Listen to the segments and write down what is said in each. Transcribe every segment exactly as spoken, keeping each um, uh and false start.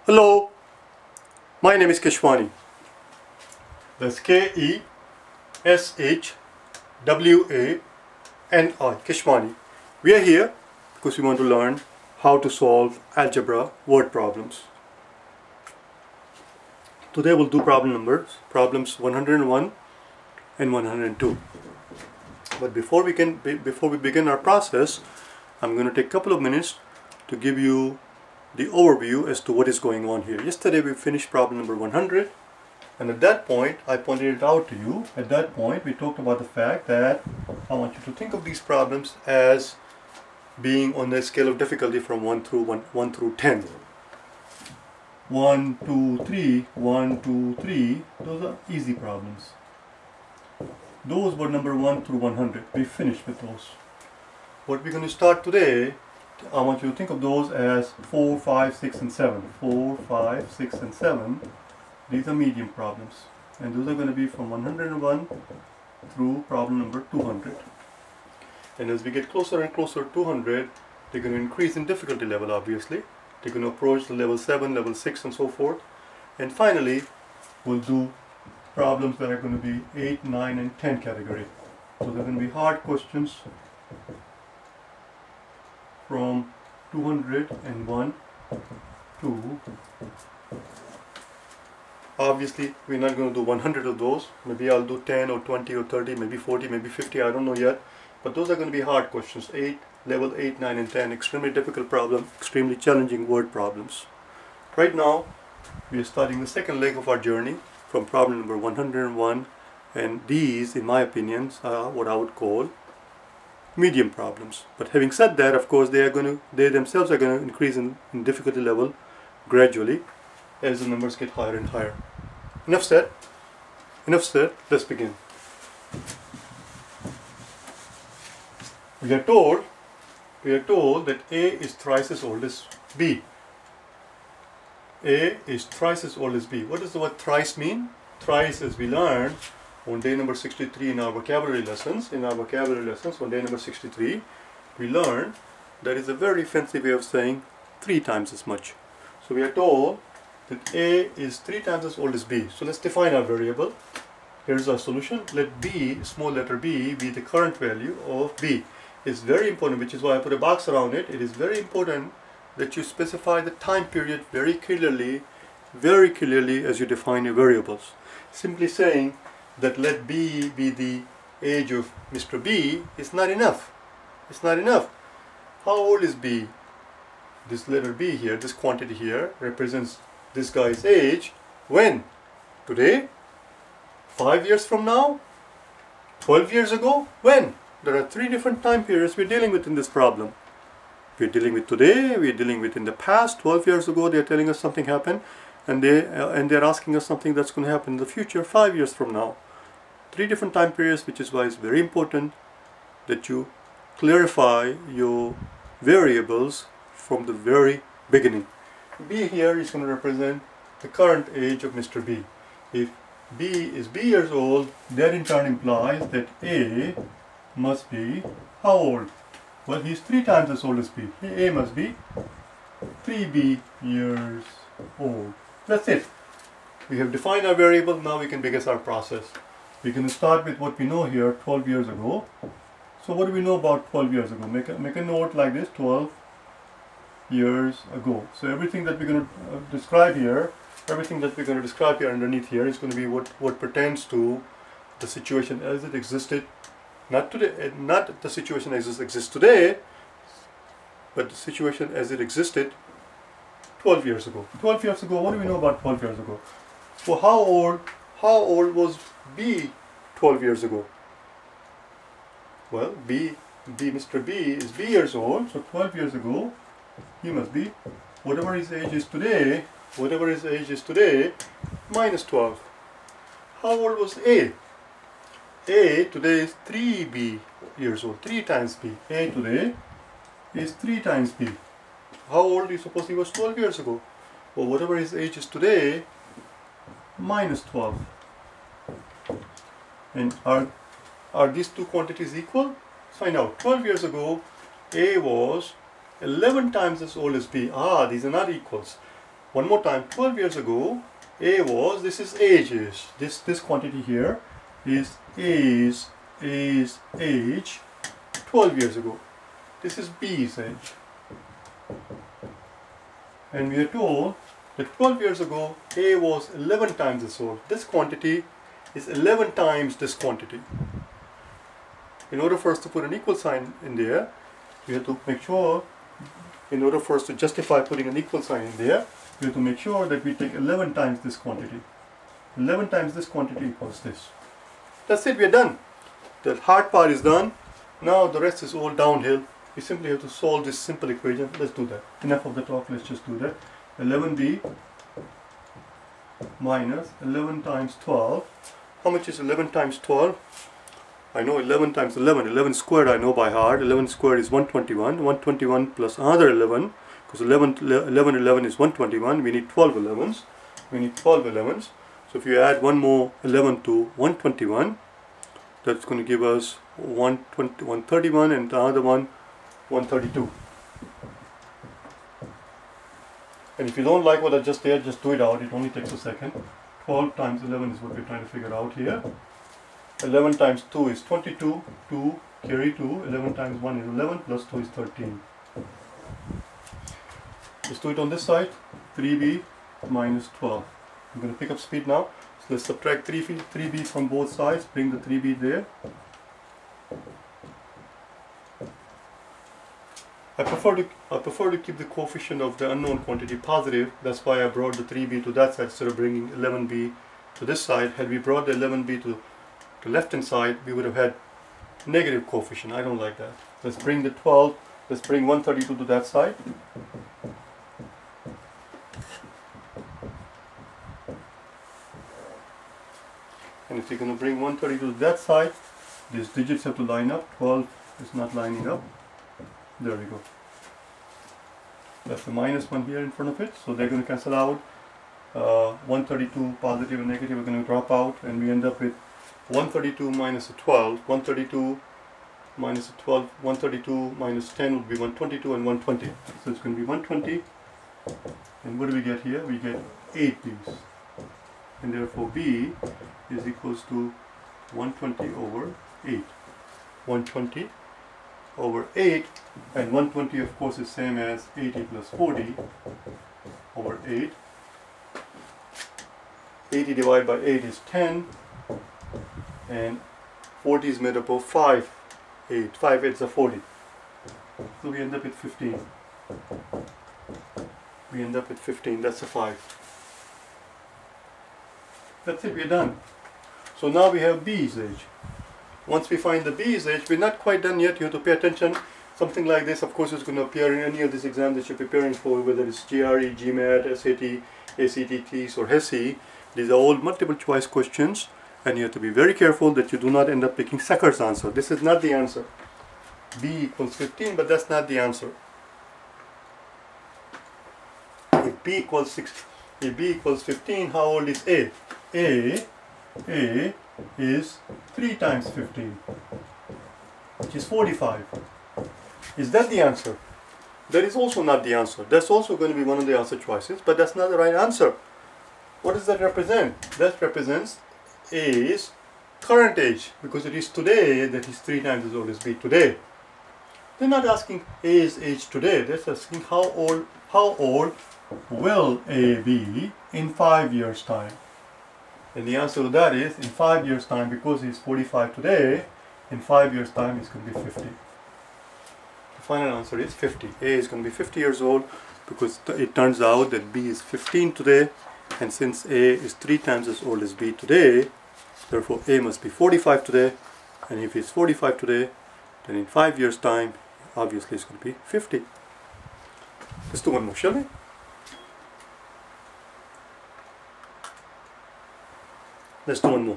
Hello, my name is Keshwani. That's K E S H W A N I, Keshwani. We are here because we want to learn how to solve algebra word problems. Today we'll do problem numbers, problems one hundred one and one hundred two. But before we can, before we begin our process, I'm going to take a couple of minutes to give you the overview as to what is going on here. Yesterday we finished problem number one hundred, and at that point I pointed it out to you. At that point we talked about the fact that I want you to think of these problems as being on the scale of difficulty from one through one, one through ten. one, two, three, one, two, three, those are easy problems. Those were number one through one hundred. We finished with those. What we're going to start today, I want you to think of those as four, five, six, and seven. four, five, six, and seven. These are medium problems. And those are going to be from one hundred one through problem number two hundred. And as we get closer and closer to two hundred, they're going to increase in difficulty level, obviously. They're going to approach the level seven, level six, and so forth. And finally, we'll do problems that are going to be eight, nine, and ten category. So they're going to be hard questions from two hundred one to, obviously we're not going to do one hundred of those. Maybe I'll do ten or twenty or thirty, maybe forty, maybe fifty, I don't know yet. But those are going to be hard questions. eight, level eight, nine, and ten, extremely difficult problem, extremely challenging word problems. Right now we are starting the second leg of our journey from problem number one hundred one, and these, in my opinion, are what I would call medium problems. But having said that, of course, they are going to, they themselves are going to increase in, in difficulty level gradually as the numbers get higher and higher. Enough said. Enough said. Let's begin. We are told, we are told that A is thrice as old as B. A is thrice as old as B. What does the word thrice mean? Thrice, as we learned on day number sixty-three in our vocabulary lessons, in our vocabulary lessons on day number sixty-three, we learned that is a very fancy way of saying three times as much. So we are told that A is three times as old as B. So let's define our variable. Here's our solution. Let B, small letter b, be the current value of B. It's very important, which is why I put a box around it. It is very important that you specify the time period very clearly, very clearly as you define your variables. Simply saying that let B be the age of Mister B is not enough. It's not enough. How old is B? This letter B here, this quantity here, represents this guy's age. When? Today? Five years from now? Twelve years ago? When? There are three different time periods we're dealing with in this problem. We're dealing with today, we're dealing with in the past. Twelve years ago they're telling us something happened, and they uh, and they're asking us something that's going to happen in the future, five years from now. Three different time periods, which is why it's very important that you clarify your variables from the very beginning. B here is going to represent the current age of Mister B. If B is B years old, that in turn implies that A must be how old? Well, he's three times as old as B. A must be three B years old. That's it. We have defined our variable. Now we can begin our process. We can start with what we know here, twelve years ago. So what do we know about twelve years ago? Make a, make a note like this, twelve years ago. So everything that we're going to uh, describe here, everything that we're going to describe here underneath here is going to be what, what pertains to the situation as it existed, not today, not the situation as it exists today, but the situation as it existed twelve years ago. twelve years ago, what do we know about twelve years ago? Well, how old, how old was B twelve years ago? Well, B, B, Mister B is B years old, so twelve years ago, he must be, whatever his age is today, whatever his age is today, minus twelve. How old was A? A today is three B years old, three times B. A today is three times B. How old do you suppose he was twelve years ago? Well, whatever his age is today, minus twelve. And are, are these two quantities equal? Let's find out. twelve years ago, A was eleven times as old as B. Ah, these are not equals. One more time, twelve years ago, A was, this is age is, this, this quantity here is is, is age twelve years ago. This is B's age. And we are told that twelve years ago, A was eleven times this old. This quantity is eleven times this quantity. In order for us to put an equal sign in there, we have to make sure, in order for us to justify putting an equal sign in there, we have to make sure that we take eleven times this quantity. eleven times this quantity equals this. That's it, we are done. The hard part is done. Now the rest is all downhill. We simply have to solve this simple equation. Let's do that. Enough of the talk, let's just do that. eleven b minus eleven times twelve. How much is eleven times twelve? I know eleven times eleven. eleven squared I know by heart. eleven squared is one hundred twenty-one. one hundred twenty-one plus another eleven. Because eleven, eleven, eleven is one hundred twenty-one. We need twelve elevens. We need twelve elevens. So if you add one more eleven to one hundred twenty-one, that's going to give us one hundred thirty-one and the other one one hundred thirty-two. And if you don't like what I just did, just do it out. It only takes a second. twelve times eleven is what we're trying to figure out here. eleven times two is twenty-two. two, carry two. eleven times one is eleven, plus two is thirteen. Let's do it on this side. three b minus twelve. I'm going to pick up speed now. So let's subtract three b from both sides. Bring the three b there. I prefer to I prefer to keep the coefficient of the unknown quantity positive. That's why I brought the three b to that side instead of bringing eleven b to this side. Had we brought the eleven b to the left hand side, we would have had negative coefficient. I don't like that. Let's bring the twelve. Let's bring one hundred thirty-two to that side. And if you're going to bring one hundred thirty-two to that side, these digits have to line up. twelve is not lining up. There we go. That's the minus one here in front of it. So they're going to cancel out. Uh, one hundred thirty-two positive and negative are going to drop out. And we end up with one hundred thirty-two minus a twelve. one hundred thirty-two minus a twelve. one hundred thirty-two minus ten would be one hundred twenty-two and one hundred twenty. So it's going to be one hundred twenty. And what do we get here? We get eight b's. And therefore b is equals to one hundred twenty over eight. one hundred twenty over eight, and one hundred twenty of course is same as eighty plus forty over eight. eighty divided by eight is ten, and forty is made up of five, eight. five eights are forty. So we end up with fifteen. We end up with fifteen, that's a five. That's it, we're done. So now we have B's age. Once we find the B's age, we're not quite done yet. You have to pay attention. Something like this, of course, is going to appear in any of these exams that you're preparing for, whether it's G R E, GMAT, S A T, A C T, T E S, or H E S I. These are all multiple choice questions, and you have to be very careful that you do not end up picking Sacker's answer. This is not the answer. B equals fifteen, but that's not the answer. If B equals six, if B equals fifteen, how old is A? A, A is three times fifteen, which is forty-five. Is that the answer? That is also not the answer. That's also going to be one of the answer choices, but that's not the right answer. What does that represent? That represents A's current age, because it is today that he's three times as old as B today. They're not asking A's age today. They're asking how old, how old will A be in five years' time? And the answer to that is, in five years' time, because he's forty-five today, in five years' time he's going to be fifty. The final answer is fifty. A is going to be fifty years old, because it turns out that B is fifteen today, and since A is three times as old as B today, therefore A must be forty-five today, and if he's forty-five today, then in five years' time, obviously it's going to be fifty. Let's do one more, shall we? Let's do one more.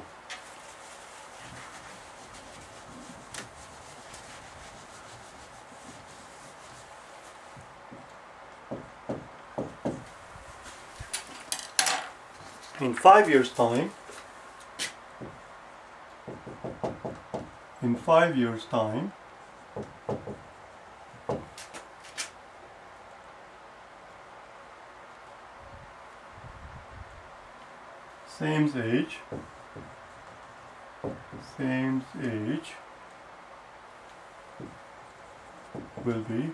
In five years' time, in five years' time, Same's age, Same's age will be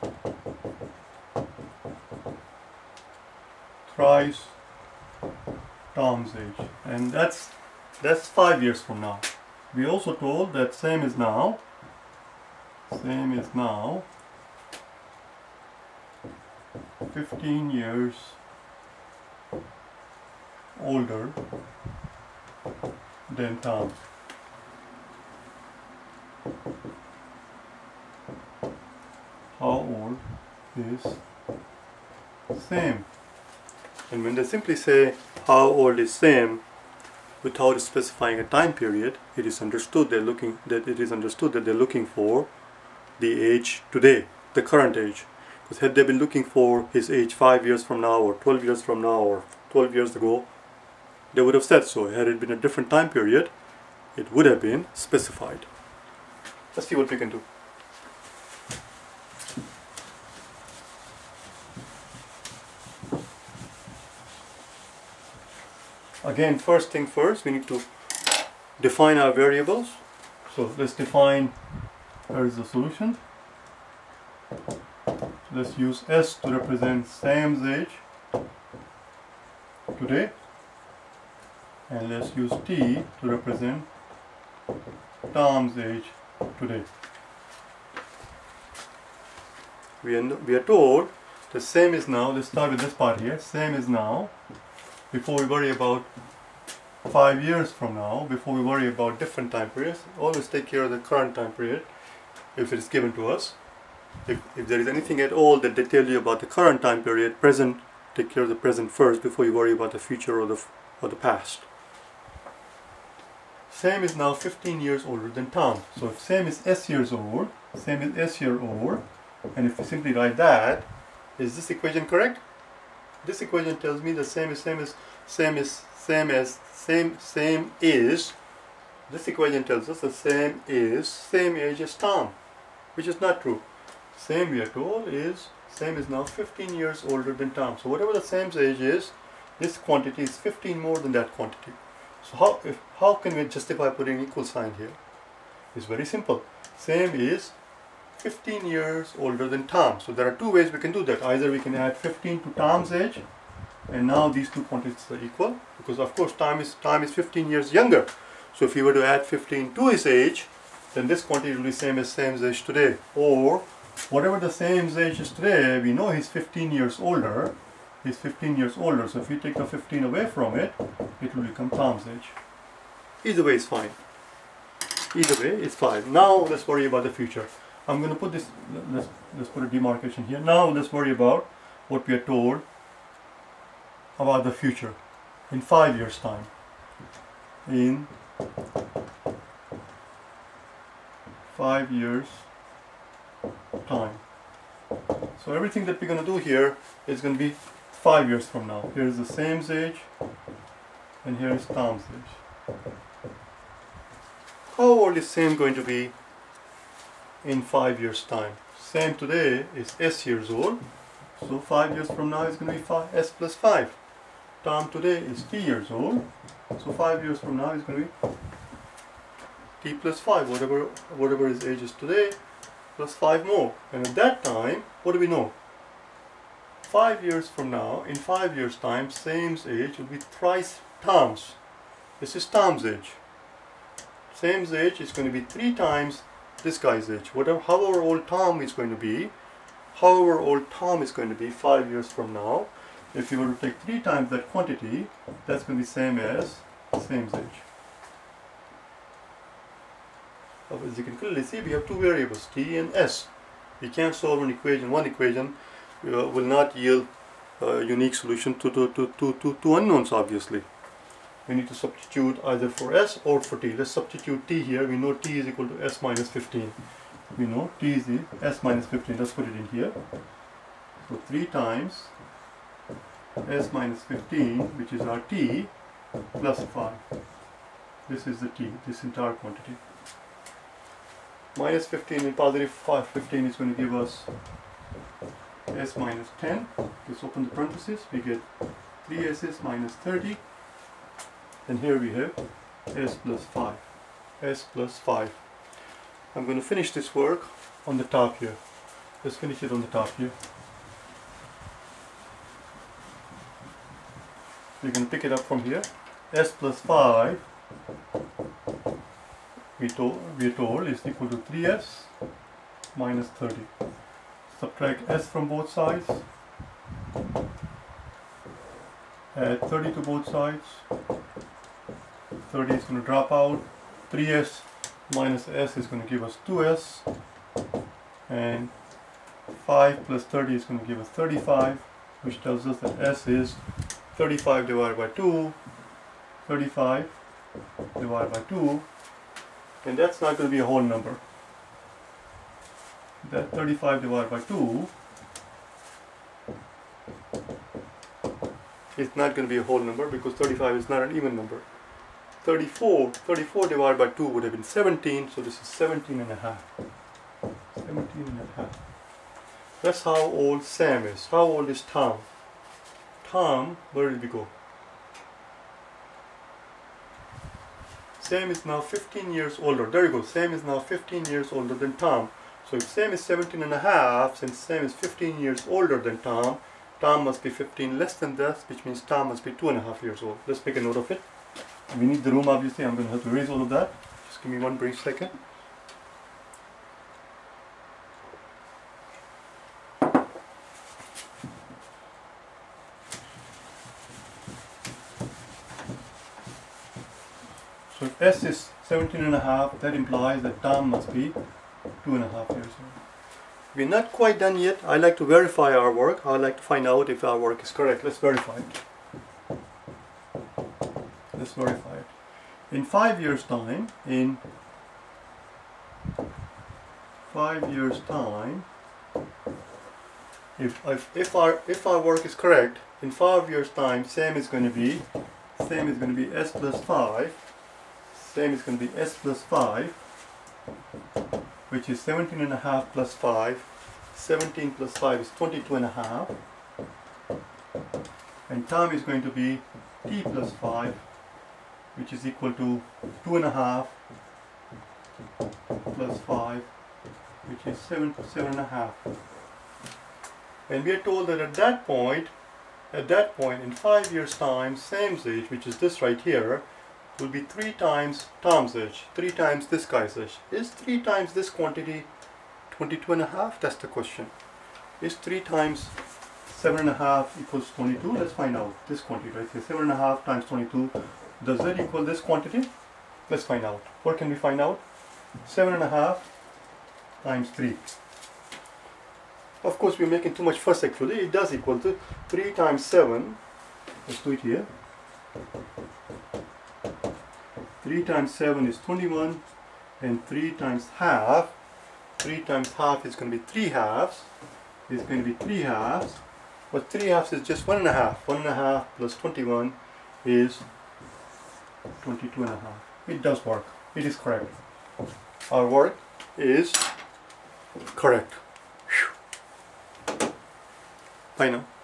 thrice Tom's age, and that's that's five years from now. We also told that Sam is now Sam is now fifteen years older than Tom. How old is Sam? And when they simply say how old is Sam without specifying a time period, it is understood they're looking that it is understood that they're looking for the age today, the current age. Because had they been looking for his age five years from now, or twelve years from now, or twelve years ago, they would have said so. Had it been a different time period, it would have been specified. Let's see what we can do. Again, first thing first, we need to define our variables. So let's define, where is the solution? So let's use S to represent Sam's age today, and let's use T to represent Tom's age today. We are, we are told the Sam is now, let's start with this part here, Sam is now, before we worry about five years from now, before we worry about different time periods, always take care of the current time period if it is given to us. If, if there is anything at all that they tell you about the current time period, present, take care of the present first before you worry about the future or the, or the past. Sam is now fifteen years older than Tom. So if Sam is S years old, Sam is S year old, and if we simply write that, is this equation correct? This equation tells me the same is same is same is same as same same is. This equation tells us the same is same age as Tom, which is not true. Sam, we are told, is Sam is now fifteen years older than Tom. So whatever the Sam's age is, this quantity is fifteen more than that quantity. So how if how can we justify putting equal sign here? It's very simple. Sam is fifteen years older than Tom. So there are two ways we can do that. Either we can add fifteen to Tom's age, and now these two quantities are equal, because of course Tom is Tom is fifteen years younger. So if we were to add fifteen to his age, then this quantity will be same as Sam's age today. Or whatever the Sam's age is today, we know he's fifteen years older. He's fifteen years older. So if we take the fifteen away from it, it will become Tom's age. Either way is fine. Either way is fine. Now let's worry about the future. I'm going to put this, let's, let's put a demarcation here. Now let's worry about what we are told about the future in five years time. In five years time. So everything that we're going to do here is going to be five years from now. Here's the Sam's age, and here is Tom's age. How old is Sam going to be in five years time? Sam today is S years old, so five years from now is going to be five, S plus five. Tom today is T years old, so five years from now is going to be T plus five, whatever, whatever his age is today, plus five more. And at that time, what do we know? Five years from now, in five years time, Sam's age will be thrice Tom's. This is Tom's age. Sam's age is going to be three times this guy's age. Whatever, however old Tom is going to be, however old Tom is going to be five years from now, if you were to take three times that quantity, that's going to be same as Sam's age. As you can clearly see, we have two variables, T and S. We can't solve an equation. One equation uh, will not yield a unique solution to, to, to, to, to, to unknowns, obviously. We need to substitute either for S or for T. Let's substitute T here. We know T is equal to S minus fifteen. We know T is the S minus fifteen. Let's put it in here. So three times S minus fifteen, which is our T, plus five. This is the T, this entire quantity. Minus fifteen and positive five, fifteen is going to give us S minus ten. Let's open the parentheses. We get three S's minus thirty. then here we have s plus five. S plus five. I'm going to finish this work on the top here. Let's finish it on the top here. We're going to pick it up from here. S plus five, we told, we're told is equal to three s minus thirty. Subtract s from both sides. Add thirty to both sides. thirty is going to drop out. three s minus s is going to give us two s. And five plus thirty is going to give us thirty-five, which tells us that s is thirty-five divided by two. thirty-five divided by two. And that's not going to be a whole number. That thirty-five divided by two is not going to be a whole number because thirty-five is not an even number. thirty-four, thirty-four divided by two would have been seventeen, so this is seventeen and a half. seventeen and a half. That's how old Sam is. How old is Tom? Tom, where did we go? Sam is now fifteen years older. There you go. Sam is now fifteen years older than Tom. So if Sam is seventeen and a half, since Sam is fifteen years older than Tom, Tom must be fifteen less than that, which means Tom must be two and a half years old. Let's make a note of it. We need the room, obviously. I'm going to have to erase all of that. Just give me one brief second. So if S is seventeen and a half, that implies that Tom must be two and a half years old. We're not quite done yet. I like to verify our work. I like to find out if our work is correct. Let's verify it. Let's verify it. In five years' time, in five years' time, if if if our if our work is correct, in five years' time, Sam is going to be Sam is going to be S plus five. Sam is going to be S plus five, which is seventeen and a half plus five. seventeen plus five is twenty-two and a half. And Tom is going to be T plus five, which is equal to two and a half plus five, which is seven plus seven and a half. And we are told that at that point, at that point in five years' time, Sam's age, which is this right here, will be three times Tom's age, three times this guy's age. Is three times this quantity twenty-two and a half? That's the question. Is three times seven and a half equals twenty-two? Let's find out this quantity right here. seven and a half times twenty-two. Does that equal this quantity? Let's find out. What can we find out? seven and a half times three. Of course, we're making too much fuss actually. It does equal to three times seven. Let's do it here. three times seven is twenty-one, and three times half, three times half is going to be three halves, is going to be three halves, but three halves is just one and a half. One and a half plus twenty-one is twenty-two and a half. It does work. It is correct. Our work is correct. Whew. Bye now.